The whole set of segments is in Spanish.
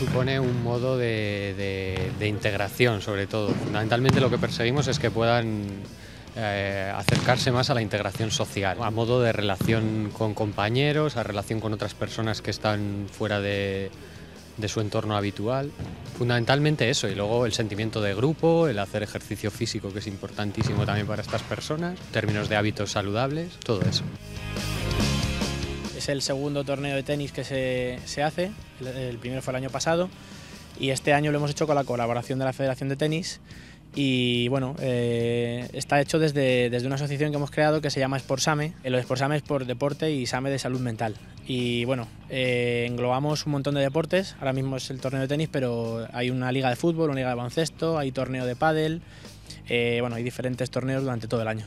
supone un modo de integración, sobre todo. Fundamentalmente lo que perseguimos es que puedan acercarse más a la integración social, a modo de relación con compañeros, a relación con otras personas que están fuera de su entorno habitual. Fundamentalmente eso, y luego el sentimiento de grupo, el hacer ejercicio físico, que es importantísimo también para estas personas, en términos de hábitos saludables, todo eso. Es el segundo torneo de tenis que se hace, el primero fue el año pasado y este año lo hemos hecho con la colaboración de la Federación de Tenis y bueno, está hecho desde una asociación que hemos creado que se llama Sportsame. Lo de Sportsame es por deporte y Same de salud mental. Y bueno, englobamos un montón de deportes, ahora mismo es el torneo de tenis, pero hay una liga de fútbol, una liga de baloncesto, hay torneo de pádel, bueno, hay diferentes torneos durante todo el año.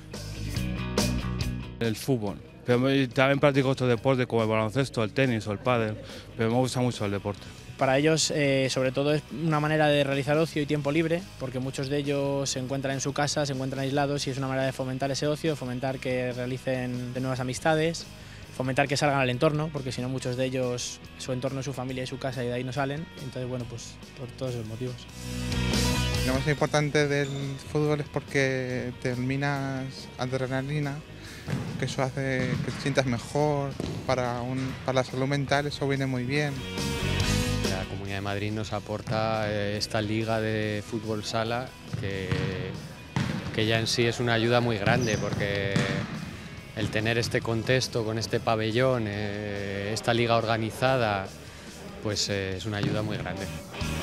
El fútbol, pero también practico otros deportes como el baloncesto, el tenis o el pádel, pero me gusta mucho el deporte. Para ellos, sobre todo, es una manera de realizar ocio y tiempo libre, porque muchos de ellos se encuentran en su casa, se encuentran aislados y es una manera de fomentar ese ocio, fomentar que realicen de nuevas amistades, fomentar que salgan al entorno, porque si no muchos de ellos, su entorno es su familia y su casa y de ahí no salen. Entonces, bueno, pues por todos esos motivos. Lo más importante del fútbol es porque te eliminas adrenalina, que eso hace que te sientas mejor, para la salud mental eso viene muy bien. La Comunidad de Madrid nos aporta esta liga de fútbol sala que ya en sí es una ayuda muy grande, porque el tener este contexto con este pabellón, esta liga organizada, pues es una ayuda muy grande.